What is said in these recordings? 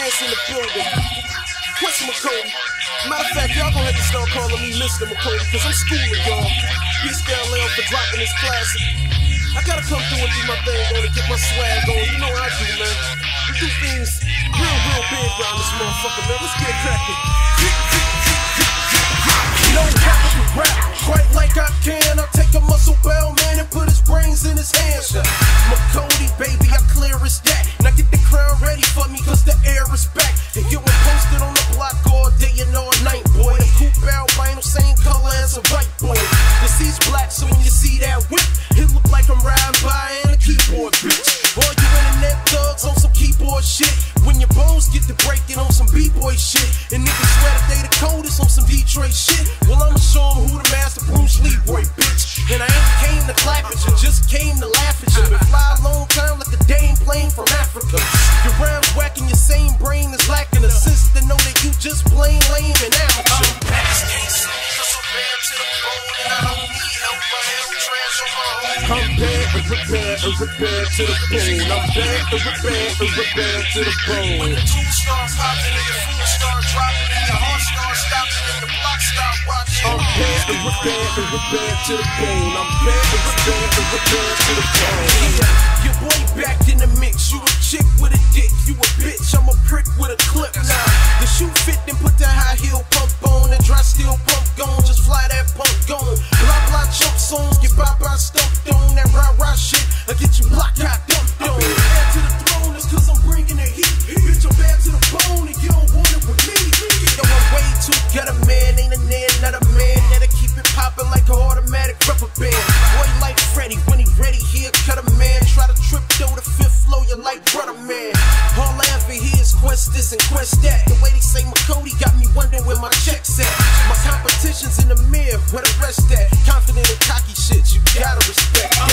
Chance in the building. What's McCody? Matter of fact, y'all gonna have to start calling me Mr. McCody, cause I'm schooling y'all. Peace down Leo for dropping this classic. I gotta come through and do my thing, gonna get my swag on. You know what I do, man. We do things real big around this motherfucker, man. Let's get it cracking. No rapper can rap quite like I can. I take a muscle bound man and put his brains in his hands. McCody, baby, I clear as that. Now get the crown ready for me, cause the air is back. And get one posted on the block all day and all night, boy. The coupe albino, same color as a white boy. The seat's black, so when you see that whip, it look like I'm riding by in a keyboard, bitch. All you internet thugs on some keyboard shit. When your bones get to breaking on some b-boy shit. And niggas swear that they the coldest on some Detroit shit. Well, I'ma show them who the master Bruce Lee boy, bitch. And I ain't came to clap at you, just came to laugh at you. Been fly a long time like a Dane plane from Africa. Your rhymes whacking, your same brain is lacking a sense to know that you just plain lame and amateur. I'm bad and prepared to the bone. I'm bad and prepared to the bone. When the two stars popping and your food starts dropping and your heart starts stopping and the block stop watching. I'm bad and prepared to the bone. I'm bad and prepared to the bone. Yeah, your boy back in the mix. You a chick with a dick, you a bitch. I'm a prick with a clip now. The shoe fit, then put that high heel pump on and dry steel pump gone. Just fly that pump gone. Blah blah chump songs get by stumped on. That rah shit, I get you block hot dumped on. Bad to the throne is cause I'm bringing the heat. Bitch, I'm bad to the bone and you don't want it with me. Yo, I'm way too good a man, ain't a man, not a man that'll keep it popping like an automatic rubber band. Boy like Freddy, when he ready, he'll cut a man. Try to trip though the fifth floor, you like brother man. All I ever hear is quest this and quest that. The way they say McCody got me wondering where my checks at. My competition's in the mirror, where the rest at. Confident and cocky shit, you gotta respect that.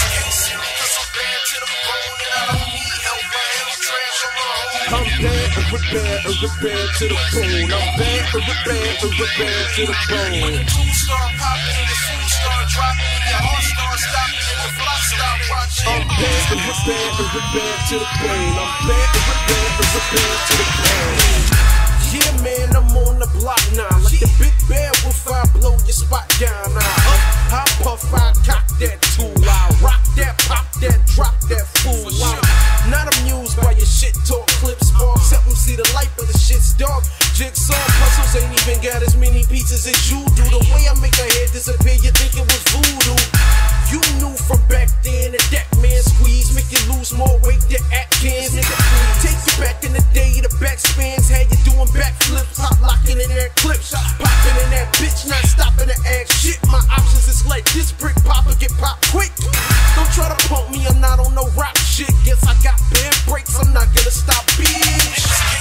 I'm bad and prepared to the bone. I'm bad and prepared to the bone. When the two start popping and the food start dropping and your heart start stopping and the block stop watching. I'm bad and prepared to the bone. I'm bad and prepared to the bone. Yeah, man, I'm on the block now. Like the big bear wolf, I blow your spot down. I puff, I cock that tool. I rock that, pop that, drop that fool. I'm not amused by your shit talk clips. Help them see the light, but the shit's dark. Jigsaw puzzles ain't even got as many pieces as you do. The way I make a head disappear, you think it was voodoo. You knew from back then that that man squeeze make you lose more weight than Atkins. Nigga, take you back in the day, the backspans had you doing backflips, hot locking in that clips, popping in that bitch, not stopping to act shit. My options is like this brick popper get popped quick. Don't try to pump me, I'm not on no rock shit. Guess I got bad breaks, I'm not gonna stop, bitch.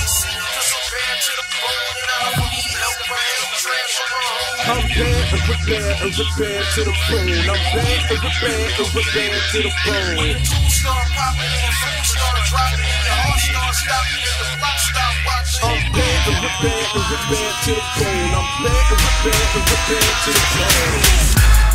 I'm bad and prepared to the bone. I'm bad and prepared to the bone. When the two start popping and the food start dropping and your heart start stopping and the block stop watching. I'm bad and prepared to the bone. I'm bad and prepared to the bone.